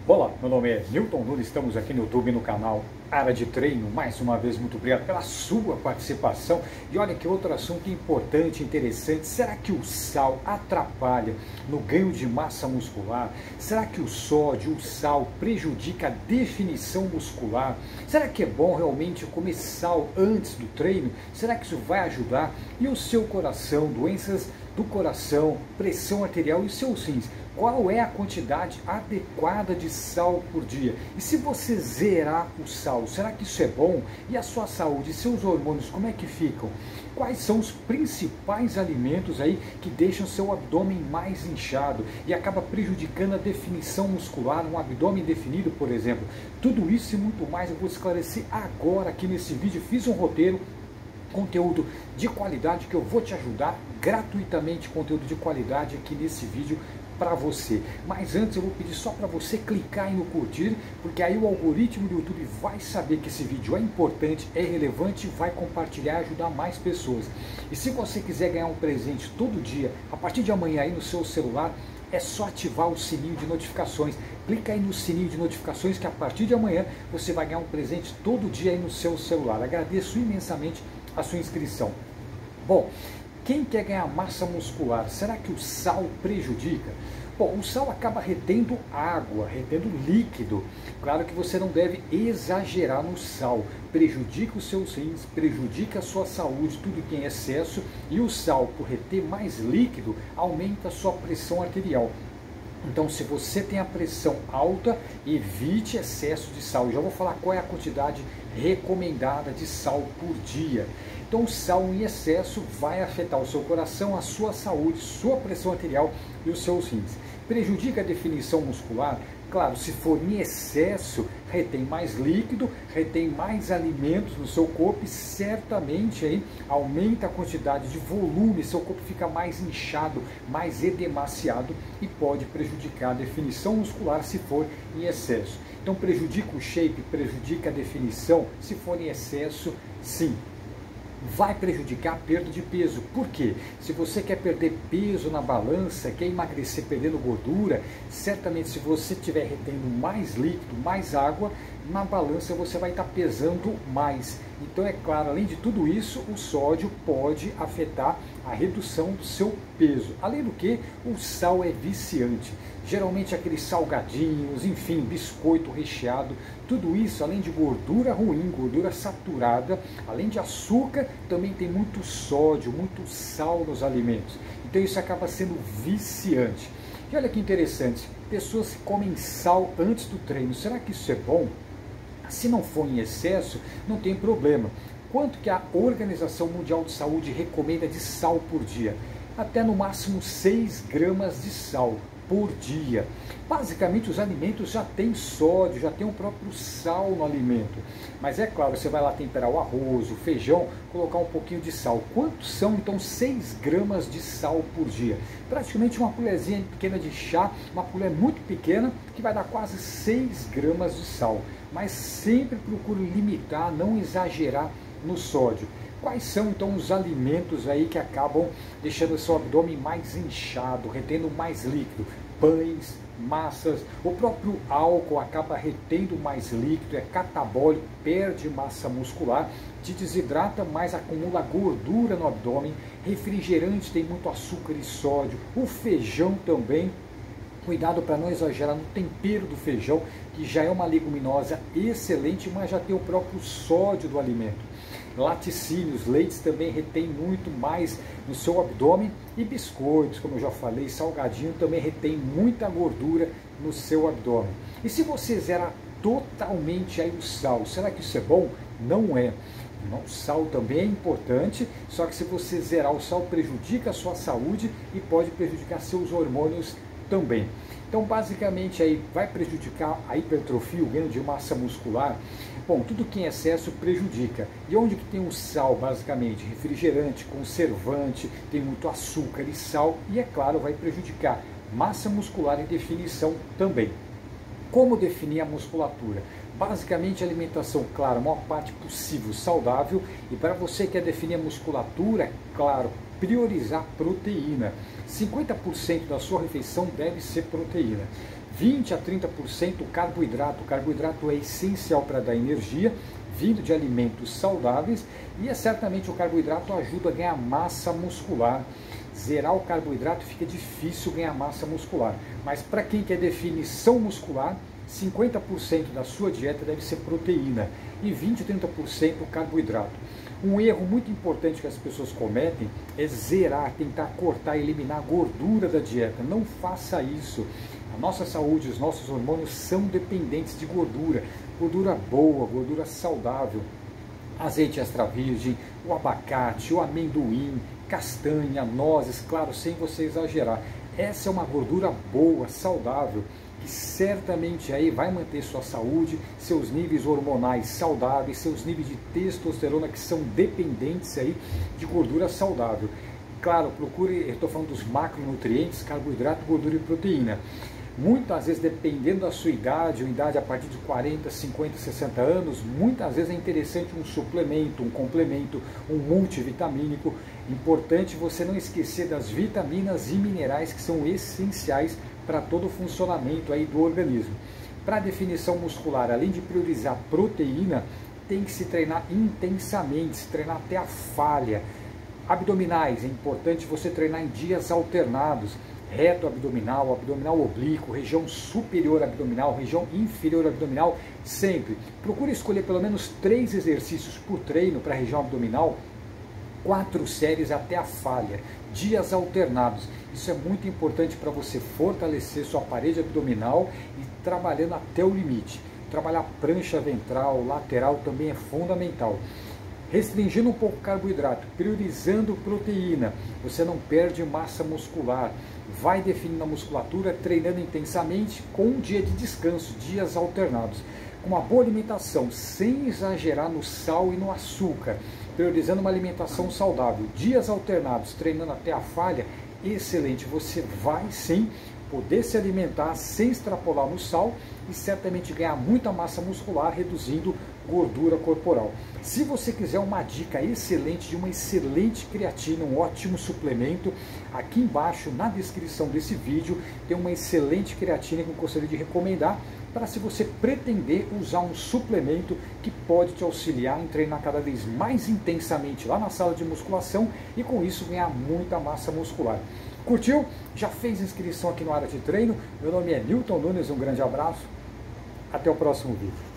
Olá, meu nome é Newton Nunes, estamos aqui no YouTube no canal Área de Treino. Mais uma vez, muito obrigado pela sua participação. E olha que outro assunto importante, interessante. Será que o sal atrapalha no ganho de massa muscular? Será que o sódio, o sal, prejudica a definição muscular? Será que é bom realmente comer sal antes do treino? Será que isso vai ajudar? E o seu coração, doenças do coração, pressão arterial e os seus rins? Qual é a quantidade adequada de sal por dia? E se você zerar o sal, será que isso é bom? E a sua saúde, seus hormônios, como é que ficam? Quais são os principais alimentos aí que deixam seu abdômen mais inchado e acaba prejudicando a definição muscular, um abdômen definido, por exemplo? Tudo isso e muito mais eu vou esclarecer agora aqui nesse vídeo. Fiz um roteiro, conteúdo de qualidade que eu vou te ajudar gratuitamente, conteúdo de qualidade aqui nesse vídeo para você. Mas antes eu vou pedir só para você clicar aí no curtir, porque aí o algoritmo do YouTube vai saber que esse vídeo é importante, é relevante, vai compartilhar e ajudar mais pessoas. E se você quiser ganhar um presente todo dia, a partir de amanhã aí no seu celular, é só ativar o sininho de notificações. Clica aí no sininho de notificações que a partir de amanhã você vai ganhar um presente todo dia aí no seu celular. Agradeço imensamente a sua inscrição. Bom, quem quer ganhar massa muscular, será que o sal prejudica? Bom, o sal acaba retendo água, retendo líquido. Claro que você não deve exagerar no sal. Prejudica os seus rins, prejudica a sua saúde, tudo que é em excesso. E o sal, por reter mais líquido, aumenta a sua pressão arterial. Então, se você tem a pressão alta, evite excesso de sal. Eu já vou falar qual é a quantidade recomendada de sal por dia. Então, o sal em excesso vai afetar o seu coração, a sua saúde, sua pressão arterial e os seus rins. Prejudica a definição muscular? Claro, se for em excesso, retém mais líquido, retém mais alimentos no seu corpo e certamente aí aumenta a quantidade de volume, seu corpo fica mais inchado, mais edemaciado e pode prejudicar a definição muscular se for em excesso. Então prejudica o shape, prejudica a definição, se for em excesso, sim. Vai prejudicar a perda de peso. Por quê? Se você quer perder peso na balança, quer emagrecer perdendo gordura, certamente se você estiver retendo mais líquido, mais água, na balança você vai estar pesando mais. Então é claro, além de tudo isso, o sódio pode afetar a redução do seu peso. Além do que, o sal é viciante. Geralmente aqueles salgadinhos, enfim, biscoito recheado, tudo isso, além de gordura ruim, gordura saturada, além de açúcar, também tem muito sódio, muito sal nos alimentos. Então isso acaba sendo viciante. E olha que interessante, pessoas que comem sal antes do treino, será que isso é bom? Se não for em excesso, não tem problema. Quanto que a Organização Mundial de Saúde recomenda de sal por dia? Até no máximo 6 gramas de sal por dia. Basicamente os alimentos já têm sódio, já tem o próprio sal no alimento. Mas é claro, você vai lá temperar o arroz, o feijão, colocar um pouquinho de sal. Quantos são então 6 gramas de sal por dia? Praticamente uma colherzinha pequena de chá, uma colher muito pequena, que vai dar quase 6 gramas de sal. Mas sempre procure limitar, não exagerar no sódio. Quais são então os alimentos aí que acabam deixando o seu abdômen mais inchado, retendo mais líquido? Pães, massas, o próprio álcool acaba retendo mais líquido, é catabólico, perde massa muscular, te desidrata, mas acumula gordura no abdômen. Refrigerante tem muito açúcar e sódio, o feijão também. Cuidado para não exagerar no tempero do feijão, que já é uma leguminosa excelente, mas já tem o próprio sódio do alimento. Laticínios, leites também retém muito mais no seu abdômen e biscoitos, como eu já falei, salgadinho também retém muita gordura no seu abdômen. E se você zerar totalmente aí o sal, será que isso é bom? Não é. O sal também é importante, só que se você zerar o sal prejudica a sua saúde e pode prejudicar seus hormônios também. Então basicamente aí vai prejudicar a hipertrofia, o ganho de massa muscular. Bom, tudo que em excesso prejudica. E onde que tem o sal, basicamente? Refrigerante, conservante, tem muito açúcar e sal e é claro vai prejudicar massa muscular e definição também. Como definir a musculatura? Basicamente alimentação, claro, a maior parte possível saudável, e para você que quer definir a musculatura, claro, priorizar proteína. 50% da sua refeição deve ser proteína. 20 a 30% carboidrato. O carboidrato é essencial para dar energia, vindo de alimentos saudáveis, e certamente o carboidrato ajuda a ganhar massa muscular. Zerar o carboidrato fica difícil ganhar massa muscular, mas para quem quer definição muscular, 50% da sua dieta deve ser proteína e 20 a 30% carboidrato. Um erro muito importante que as pessoas cometem é zerar, tentar cortar, eliminar a gordura da dieta. Não faça isso. A nossa saúde, os nossos hormônios são dependentes de gordura. Gordura boa, gordura saudável. Azeite extra virgem, o abacate, o amendoim, castanha, nozes, claro, sem você exagerar. Essa é uma gordura boa, saudável, que certamente aí vai manter sua saúde, seus níveis hormonais saudáveis, seus níveis de testosterona que são dependentes aí de gordura saudável. Claro, procure, eu estou falando dos macronutrientes, carboidrato, gordura e proteína. Muitas vezes, dependendo da sua idade, ou idade a partir de 40, 50, 60 anos, muitas vezes é interessante um suplemento, um complemento, um multivitamínico. Importante você não esquecer das vitaminas e minerais que são essenciais para todo o funcionamento aí do organismo. Para definição muscular, além de priorizar proteína, tem que se treinar intensamente, se treinar até a falha. Abdominais, é importante você treinar em dias alternados. Reto abdominal, abdominal oblíquo, região superior abdominal, região inferior abdominal, sempre. Procure escolher pelo menos 3 exercícios por treino para a região abdominal, 4 séries até a falha, dias alternados. Isso é muito importante para você fortalecer sua parede abdominal e trabalhando até o limite. Trabalhar prancha ventral, lateral também é fundamental. Restringindo um pouco o carboidrato, priorizando proteína, você não perde massa muscular. Vai definindo a musculatura, treinando intensamente com um dia de descanso, dias alternados. Com uma boa alimentação, sem exagerar no sal e no açúcar, priorizando uma alimentação saudável, dias alternados, treinando até a falha, excelente. Você vai sim poder se alimentar sem extrapolar no sal e certamente ganhar muita massa muscular, reduzindo gordura corporal. Se você quiser uma dica excelente de uma excelente creatina, um ótimo suplemento, aqui embaixo na descrição desse vídeo tem uma excelente creatina que eu gostaria de recomendar para, se você pretender usar um suplemento que pode te auxiliar em treinar cada vez mais intensamente lá na sala de musculação e com isso ganhar muita massa muscular. Curtiu? Já fez inscrição aqui no Área de Treino? Meu nome é Newton Nunes, um grande abraço, até o próximo vídeo.